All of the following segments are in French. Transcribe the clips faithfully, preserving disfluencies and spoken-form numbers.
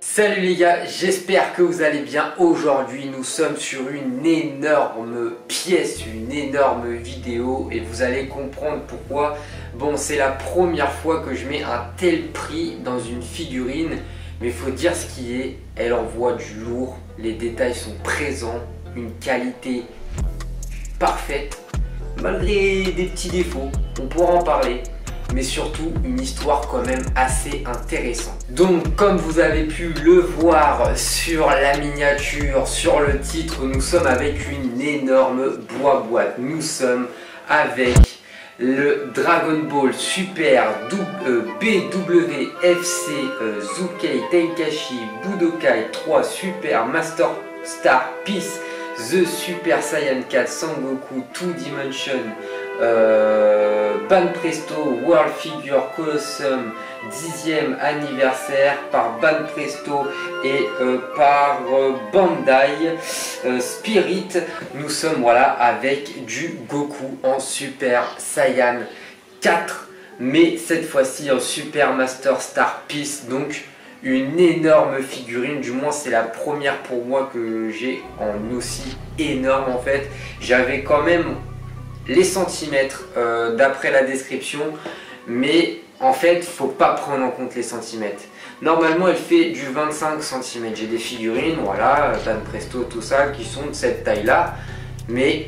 Salut les gars, j'espère que vous allez bien. Aujourd'hui nous sommes sur une énorme pièce, une énorme vidéo et vous allez comprendre pourquoi. Bon, c'est la première fois que je mets un tel prix dans une figurine, mais il faut dire ce qui est, elle envoie du lourd, les détails sont présents, une qualité parfaite, malgré des petits défauts, on pourra en parler. Mais surtout une histoire quand même assez intéressante. Donc comme vous avez pu le voir sur la miniature, sur le titre, nous sommes avec une énorme boîte. Nous sommes avec le Dragon Ball Super B W F C euh, Zukei Tenkaichi Budokai trois Super Master Star Peace The Super Saiyan quatre Sangoku two Dimension Euh, Banpresto World Figure Colossum dixième anniversaire par Banpresto et euh, par euh, Bandai euh, Spirit. Nous sommes voilà avec du Goku en Super Saiyan quatre, mais cette fois-ci en Super Master Star Peace, donc une énorme figurine. Du moins c'est la première pour moi que j'ai en aussi énorme. En fait j'avais quand même les centimètres euh, d'après la description, mais en fait faut pas prendre en compte les centimètres. Normalement elle fait du vingt-cinq centimètres. J'ai des figurines, voilà, Banpresto, tout ça, qui sont de cette taille là, mais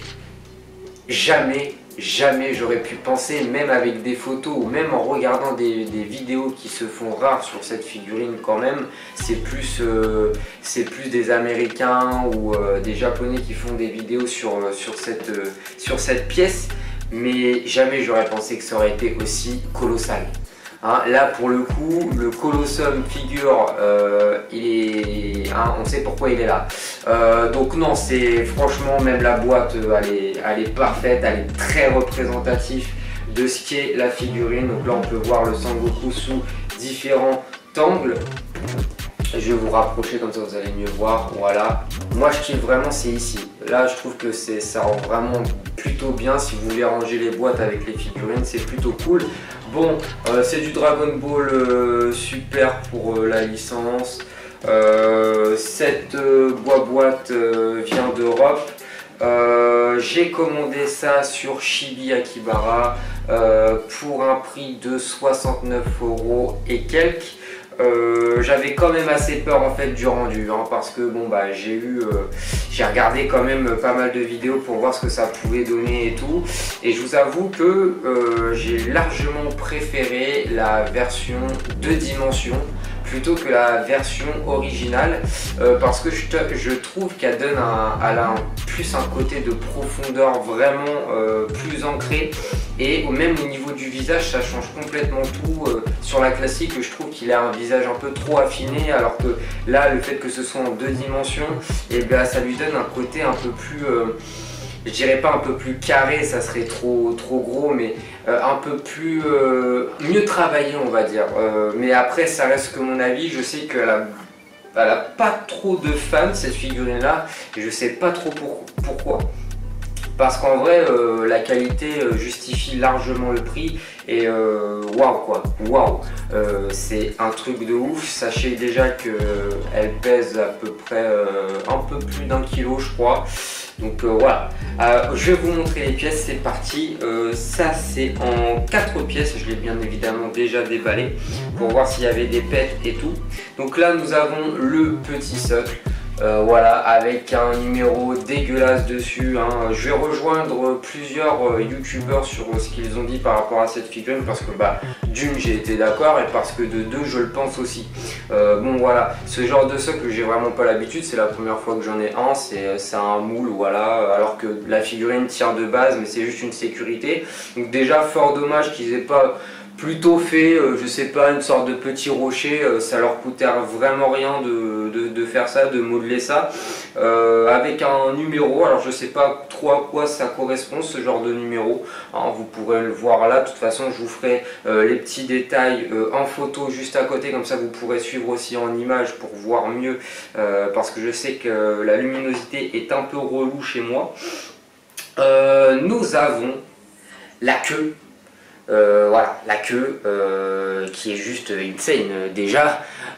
jamais jamais j'aurais pu penser, même avec des photos ou même en regardant des, des vidéos qui se font rares sur cette figurine quand même, c'est plus euh, c'est plus des Américains ou euh, des Japonais qui font des vidéos sur, sur, cette, euh, sur cette pièce, mais jamais j'aurais pensé que ça aurait été aussi colossal. Hein, là pour le coup, le Colossum figure, euh, il est, hein, on sait pourquoi il est là. Euh, donc non, c'est franchement, même la boîte, elle est, elle est parfaite, elle est très représentative de ce qu'est la figurine. Donc là on peut voir le Sangoku sous différents angles. Je vais vous rapprocher comme ça vous allez mieux voir, voilà. Moi je kiffe vraiment, c'est ici. Là je trouve que ça rend vraiment plutôt bien. Si vous voulez ranger les boîtes avec les figurines, c'est plutôt cool. Bon, euh, c'est du Dragon Ball euh, Super pour euh, la licence. Euh, cette euh, boîte euh, vient d'Europe. Euh, J'ai commandé ça sur Chibi Akibara euh, pour un prix de soixante-neuf euros et quelques. Euh, j'avais quand même assez peur en fait du rendu, hein, parce que bon bah j'ai eu euh, j'ai regardé quand même pas mal de vidéos pour voir ce que ça pouvait donner et tout, et je vous avoue que euh, j'ai largement préféré la version deux dimensions plutôt que la version originale, euh, parce que je, je trouve qu'elle donne un, elle a un, plus un côté de profondeur vraiment euh, plus ancré, et même au niveau du visage ça change complètement tout. Euh, sur la classique je trouve qu'il a un visage un peu trop affiné, alors que là le fait que ce soit en deux dimensions, et eh bien ça lui donne un côté un peu plus euh, je dirais pas un peu plus carré, ça serait trop, trop gros, mais euh, un peu plus euh, mieux travaillé on va dire. Euh, mais après ça reste que mon avis, je sais qu'elle a, elle a pas trop de fans cette figurine là, et je sais pas trop pour, pourquoi. Parce qu'en vrai euh, la qualité euh, justifie largement le prix, et waouh wow, quoi, waouh, euh, c'est un truc de ouf. Sachez déjà qu'elle pèse à peu près euh, un peu plus d'un kilo je crois. Donc euh, voilà, euh, je vais vous montrer les pièces, c'est parti. Euh, ça c'est en quatre pièces, je l'ai bien évidemment déjà déballé pour voir s'il y avait des pètes et tout. Donc là nous avons le petit socle. Euh, voilà, avec un numéro dégueulasse dessus, hein. Je vais rejoindre plusieurs euh, youtubeurs sur euh, ce qu'ils ont dit par rapport à cette figurine, parce que bah d'une j'ai été d'accord, et parce que de deux je le pense aussi. Euh, bon voilà, ce genre de socle j'ai vraiment pas l'habitude, c'est la première fois que j'en ai un, c'est un moule, voilà, alors que la figurine tire de base, mais c'est juste une sécurité. Donc déjà fort dommage qu'ils aient pas plutôt fait, euh, je sais pas, une sorte de petit rocher, euh, ça leur coûtait vraiment rien de, de, de faire ça, de modeler ça, euh, avec un numéro. Alors je sais pas trop à quoi ça correspond ce genre de numéro, hein, vous pourrez le voir là. De toute façon je vous ferai euh, les petits détails euh, en photo juste à côté, comme ça vous pourrez suivre aussi en image pour voir mieux, euh, parce que je sais que la luminosité est un peu relou chez moi. Euh, nous avons la queue. Euh, voilà, la queue euh, qui est juste insane déjà.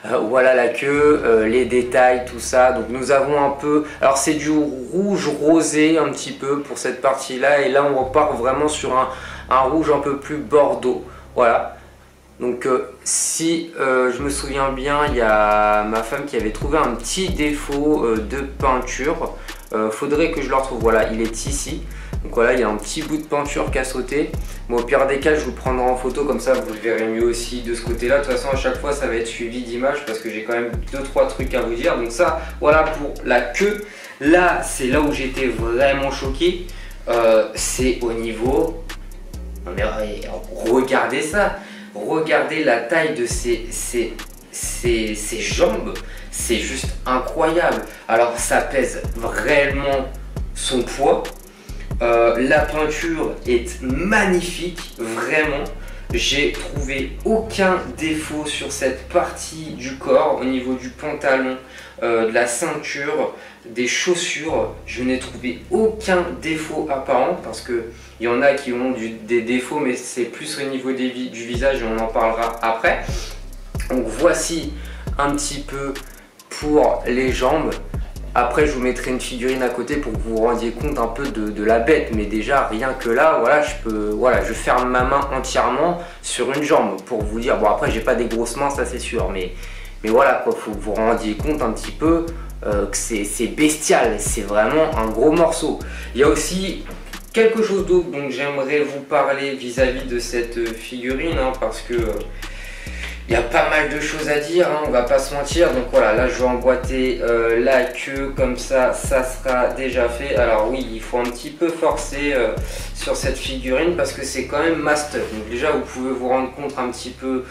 Euh, voilà la queue, euh, les détails, tout ça. Donc nous avons un peu, alors c'est du rouge rosé un petit peu pour cette partie là, et là on repart vraiment sur un, un rouge un peu plus bordeaux. Voilà. Donc euh, si euh, je me souviens bien, il y a ma femme qui avait trouvé un petit défaut euh, de peinture. Euh, faudrait que je le retrouve. Voilà, il est ici. Donc voilà, il y a un petit bout de peinture qui a sauté. Bon, au pire des cas, je vous le prendrai en photo, comme ça vous le verrez mieux aussi de ce côté-là. De toute façon, à chaque fois, ça va être suivi d'images parce que j'ai quand même deux trois trucs à vous dire. Donc ça, voilà pour la queue. Là, c'est là où j'étais vraiment choqué. Euh, c'est au niveau... Non mais regardez ça. Regardez la taille de ces, ces, ces, ces jambes. C'est juste incroyable. Alors, ça pèse réellement son poids. Euh, la peinture est magnifique, vraiment. J'ai trouvé aucun défaut sur cette partie du corps, au niveau du pantalon, euh, de la ceinture, des chaussures. Je n'ai trouvé aucun défaut apparent, parce que il y en a qui ont du, des défauts, mais c'est plus au niveau des, du visage et on en parlera après. Donc voici un petit peu pour les jambes. Après, je vous mettrai une figurine à côté pour que vous vous rendiez compte un peu de, de la bête. Mais déjà, rien que là, voilà, je peux, voilà, je ferme ma main entièrement sur une jambe pour vous dire. Bon, après, j'ai pas des grosses mains, ça c'est sûr. Mais, mais voilà, quoi, faut que vous vous rendiez compte un petit peu euh, que c'est bestial. C'est vraiment un gros morceau. Il y a aussi quelque chose d'autre dont j'aimerais vous parler vis-à-vis de cette figurine, hein, parce que euh, il y a pas mal de choses à dire, hein, on va pas se mentir. Donc voilà, là je vais emboîter euh, la queue comme ça, ça sera déjà fait. Alors oui, il faut un petit peu forcer euh, sur cette figurine parce que c'est quand même master. Donc déjà vous pouvez vous rendre compte un petit peu,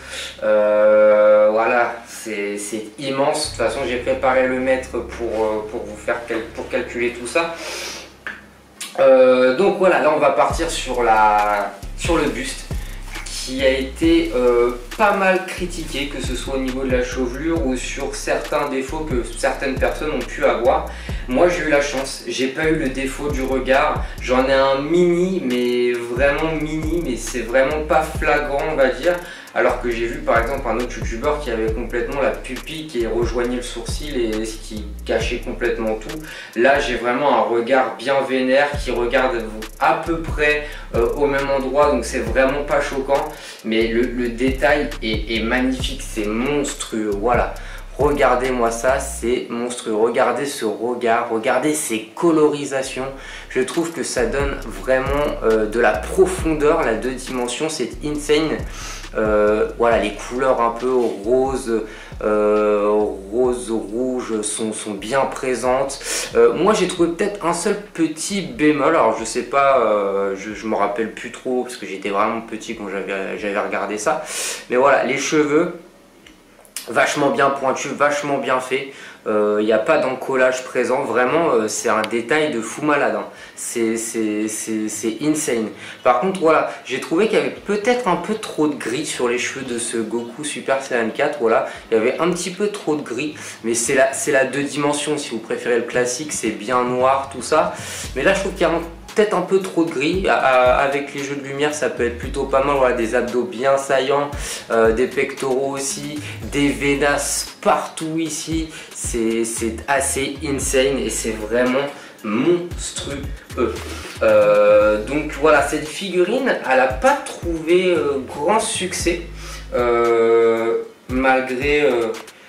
euh, voilà, c'est immense. De toute façon j'ai préparé le mètre pour, euh, pour vous faire cal pour calculer tout ça. Euh, donc voilà, là on va partir sur, la, sur le buste, qui a été euh, pas mal critiqué, que ce soit au niveau de la chevelure ou sur certains défauts que certaines personnes ont pu avoir. Moi j'ai eu la chance, j'ai pas eu le défaut du regard, j'en ai un mini, mais vraiment mini, mais c'est vraiment pas flagrant on va dire, alors que j'ai vu par exemple un autre youtubeur qui avait complètement la pupille qui rejoignait le sourcil et ce qui cachait complètement tout. Là j'ai vraiment un regard bien vénère qui regarde à peu près euh, au même endroit, donc c'est vraiment pas choquant, mais le, le détail est, est magnifique, c'est monstrueux, voilà. Regardez-moi ça, c'est monstrueux. Regardez ce regard, regardez ces colorisations. Je trouve que ça donne vraiment euh, de la profondeur, la deux dimensions, c'est insane. Euh, voilà, les couleurs un peu rose, euh, rose, rouge sont, sont bien présentes. Euh, moi j'ai trouvé peut-être un seul petit bémol, alors je sais pas, euh, je, je me rappelle plus trop parce que j'étais vraiment petit quand j'avais regardé ça. Mais voilà, les cheveux, vachement bien pointu, vachement bien fait. Il euh, n'y a pas d'encollage présent, vraiment euh, c'est un détail de fou malade, hein. C'est insane. Par contre voilà, j'ai trouvé qu'il y avait peut-être un peu trop de gris sur les cheveux de ce Goku Super Saiyan quatre, voilà, il y avait un petit peu trop de gris, mais c'est la, la deux dimensions, si vous préférez le classique c'est bien noir tout ça, mais là je trouve qu'il y a peut-être un peu trop de gris. Avec les jeux de lumière ça peut être plutôt pas mal, voilà, des abdos bien saillants, euh, des pectoraux aussi, des vénas partout ici, c'est assez insane et c'est vraiment monstrueux. Euh, donc voilà, cette figurine elle n'a pas trouvé euh, grand succès euh, malgré euh,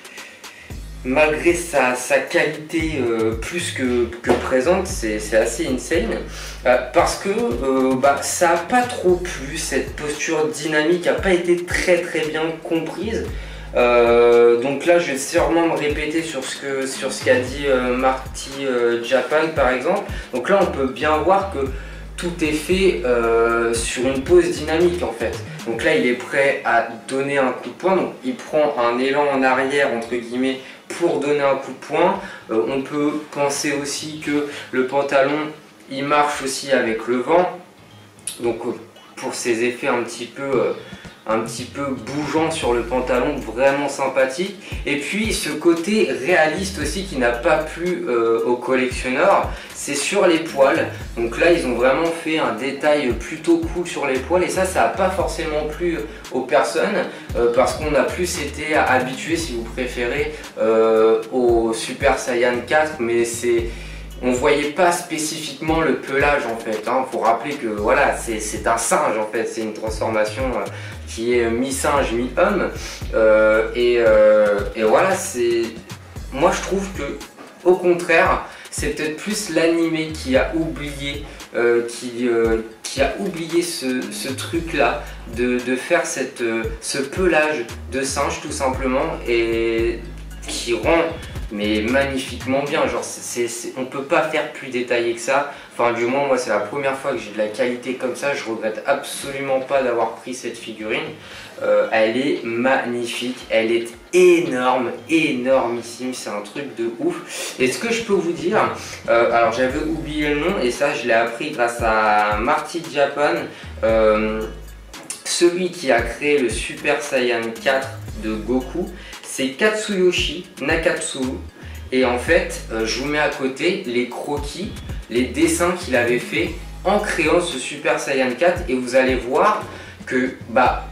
malgré sa, sa qualité euh, plus que, que présente, c'est assez insane, euh, parce que euh, bah, ça n'a pas trop plu, cette posture dynamique n'a pas été très très bien comprise. Euh, donc là je vais sûrement me répéter sur ce que sur ce qu'a dit euh, Marty euh, Japan par exemple. Donc là on peut bien voir que tout est fait euh, sur une pose dynamique en fait. Donc là il est prêt à donner un coup de poing, donc il prend un élan en arrière entre guillemets pour donner un coup de poing. Euh, on peut penser aussi que le pantalon il marche aussi avec le vent, donc euh, pour ses effets un petit peu euh, un petit peu bougeant sur le pantalon, vraiment sympathique. Et puis ce côté réaliste aussi qui n'a pas plu euh, aux collectionneurs, c'est sur les poils. Donc là ils ont vraiment fait un détail plutôt cool sur les poils, et ça ça n'a pas forcément plu aux personnes euh, parce qu'on a plus été habitué, si vous préférez, euh, au Super Saiyan quatre, mais c'est... on voyait pas spécifiquement le pelage en fait, hein. Faut rappeler que voilà, c'est un singe en fait, c'est une transformation euh, qui est mi-singe, mi-homme, euh, et, euh, et voilà, c'est... moi je trouve que au contraire, c'est peut-être plus l'animé qui a oublié, euh, qui, euh, qui a oublié ce, ce truc-là, de, de faire cette, euh, ce pelage de singe tout simplement, et qui rend mais magnifiquement bien. Genre c'est, c'est, on peut pas faire plus détaillé que ça. Enfin du moins moi c'est la première fois que j'ai de la qualité comme ça. Je regrette absolument pas d'avoir pris cette figurine. Euh, elle est magnifique, elle est énorme, énormissime, c'est un truc de ouf. Et ce que je peux vous dire, euh, alors j'avais oublié le nom et ça je l'ai appris grâce à Marty Japan, euh, celui qui a créé le Super Saiyan quatre de Goku. C'est Katsuyoshi Nakatsuru, et en fait euh, je vous mets à côté les croquis, les dessins qu'il avait fait en créant ce Super Saiyan quatre, et vous allez voir que bah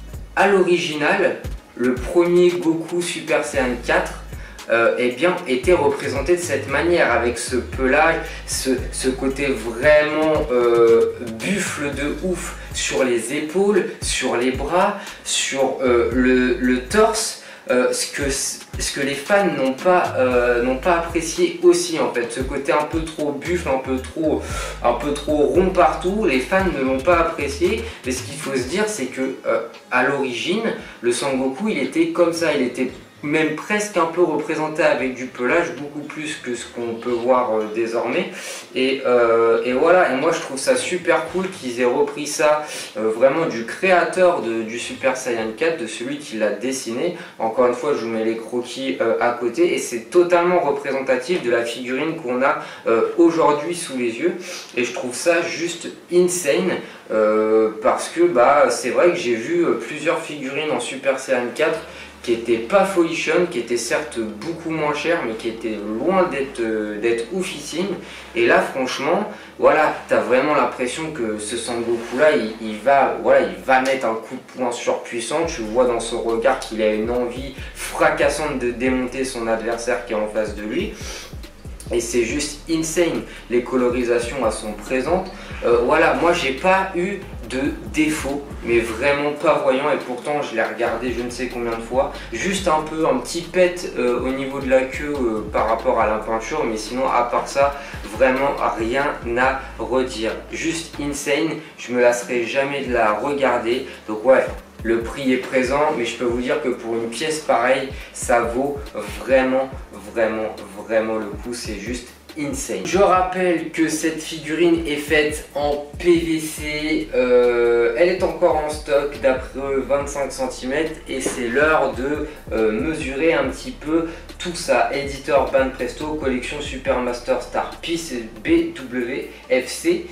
à l'original le premier Goku Super Saiyan quatre euh, eh bien, était représenté de cette manière, avec ce pelage, ce, ce côté vraiment euh, buffle de ouf sur les épaules, sur les bras, sur euh, le, le torse. Euh, ce, que, ce que les fans n'ont pas, euh, n'ont pas apprécié aussi en fait, ce côté un peu trop buffle, un peu trop, un peu trop rond partout, les fans ne l'ont pas apprécié. Mais ce qu'il faut se dire, c'est que euh, à l'origine, le Sangoku il était comme ça, il était même presque un peu représenté avec du pelage, beaucoup plus que ce qu'on peut voir euh, désormais. Et, euh, et voilà, et moi je trouve ça super cool qu'ils aient repris ça euh, vraiment du créateur de, du Super Saiyan quatre, de celui qui l'a dessiné. Encore une fois, je vous mets les croquis euh, à côté, et c'est totalement représentatif de la figurine qu'on a euh, aujourd'hui sous les yeux. Et je trouve ça juste insane, euh, parce que bah, c'est vrai que j'ai vu euh, plusieurs figurines en Super Saiyan quatre qui n'était pas folichonne, qui était certes beaucoup moins cher, mais qui était loin d'être euh, d'être oufissime. Et là, franchement, voilà, tu as vraiment l'impression que ce Sangoku là, il, il, va, voilà, il va mettre un coup de poing surpuissant. Tu vois dans son regard qu'il a une envie fracassante de démonter son adversaire qui est en face de lui. Et c'est juste insane, les colorisations elles sont présentes. Euh, voilà, moi j'ai pas eu de défaut, mais vraiment pas voyant, et pourtant je l'ai regardé je ne sais combien de fois. Juste un peu, un petit pet euh, au niveau de la queue euh, par rapport à la peinture, mais sinon à part ça, vraiment rien à redire. Juste insane, je me lasserai jamais de la regarder. Donc ouais, le prix est présent, mais je peux vous dire que pour une pièce pareille, ça vaut vraiment, vraiment, vraiment le coup. C'est juste insane. Je rappelle que cette figurine est faite en P V C, euh, elle est encore en stock d'après vingt-cinq centimètres, et c'est l'heure de euh, mesurer un petit peu tout ça. Éditeur Banpresto, collection Super Master Star Piece B W F C.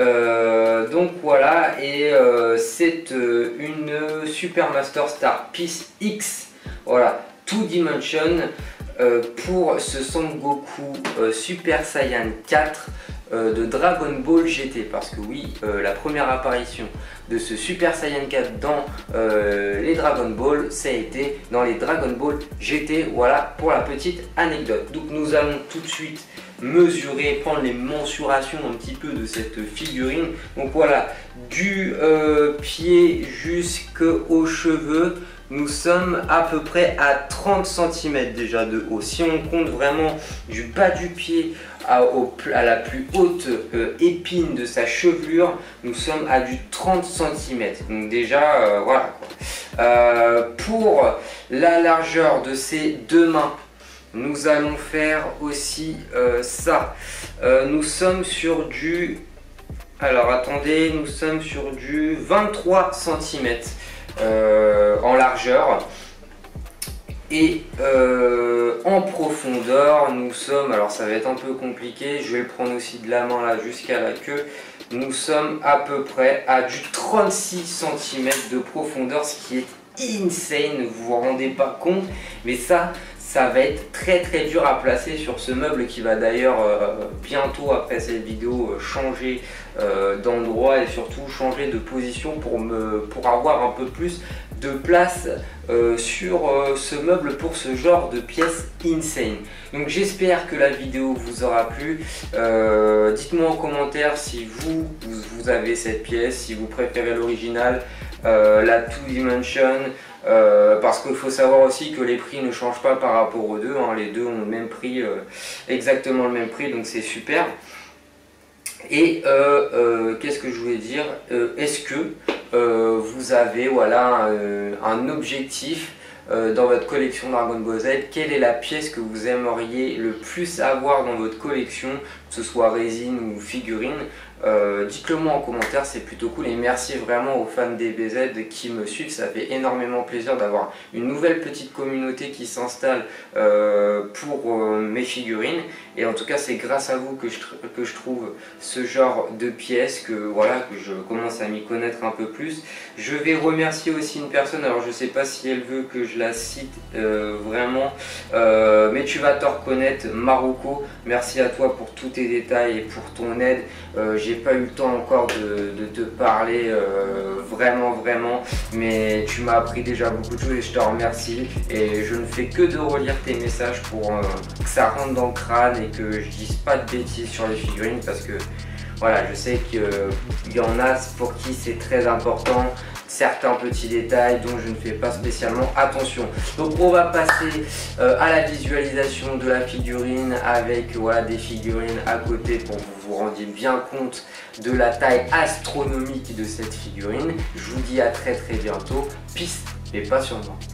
Euh, donc voilà, et euh, c'est euh, une Super Master Star Piece X, voilà, two dimension, euh, pour ce Sangoku euh, Super Saiyan quatre euh, de Dragon Ball G T, parce que oui, euh, la première apparition de ce Super Saiyan quatre dans euh, les Dragon Ball, ça a été dans les Dragon Ball G T, voilà pour la petite anecdote. Donc nous allons tout de suite mesurer, prendre les mensurations un petit peu de cette figurine. Donc voilà, du euh, pied jusqu'aux cheveux, nous sommes à peu près à trente centimètres déjà de haut. Si on compte vraiment du bas du pied à, au, à la plus haute euh, épine de sa chevelure, nous sommes à du trente centimètres. Donc déjà, euh, voilà quoi. Euh, pour la largeur de ses deux mains, nous allons faire aussi euh, ça. Euh, nous sommes sur du... Alors attendez, nous sommes sur du vingt-trois centimètres euh, en largeur. Et euh, en profondeur, nous sommes... Alors ça va être un peu compliqué, je vais le prendre aussi de la main là jusqu'à la queue. nous sommes à peu près à du trente-six centimètres de profondeur, ce qui est insane, vous vous rendez pas compte, mais ça ça va être très très dur à placer sur ce meuble qui va d'ailleurs euh, bientôt après cette vidéo euh, changer euh, d'endroit et surtout changer de position pour, me, pour avoir un peu plus de place euh, sur euh, ce meuble pour ce genre de pièce insane. Donc j'espère que la vidéo vous aura plu. Euh, dites-moi en commentaire si vous, vous, vous avez cette pièce, si vous préférez l'original, euh, la Two Dimension. Euh, parce qu'il faut savoir aussi que les prix ne changent pas par rapport aux deux, hein. Les deux ont le même prix, euh, exactement le même prix, donc c'est super. Et euh, euh, qu'est-ce que je voulais dire, euh, est-ce que euh, vous avez voilà, euh, un objectif euh, dans votre collection Dragon Ball Z? Quelle est la pièce que vous aimeriez le plus avoir dans votre collection, que ce soit résine ou figurine? Euh, dites-le moi en commentaire, c'est plutôt cool, et merci vraiment aux fans des B Z qui me suivent. Ça fait énormément plaisir d'avoir une nouvelle petite communauté qui s'installe euh, pour euh, mes figurines, et en tout cas c'est grâce à vous que je, que je trouve ce genre de pièces, que voilà, que je commence à m'y connaître un peu plus. Je vais remercier aussi une personne, alors je sais pas si elle veut que je la cite euh, vraiment, euh, mais tu vas te reconnaître, Marocco. Merci à toi pour tous tes détails et pour ton aide. Euh, j'ai pas eu le temps encore de, de te parler euh, vraiment vraiment, mais tu m'as appris déjà beaucoup de choses et je te remercie, et je ne fais que de relire tes messages pour euh, que ça rentre dans le crâne et que je dise pas de bêtises sur les figurines, parce que voilà, je sais qu'il y en a pour qui c'est très important, certains petits détails dont je ne fais pas spécialement attention. Donc on va passer euh, à la visualisation de la figurine avec voilà, des figurines à côté pour que vous vous rendiez bien compte de la taille astronomique de cette figurine. Je vous dis à très très bientôt. Peace, mais pas sur moi.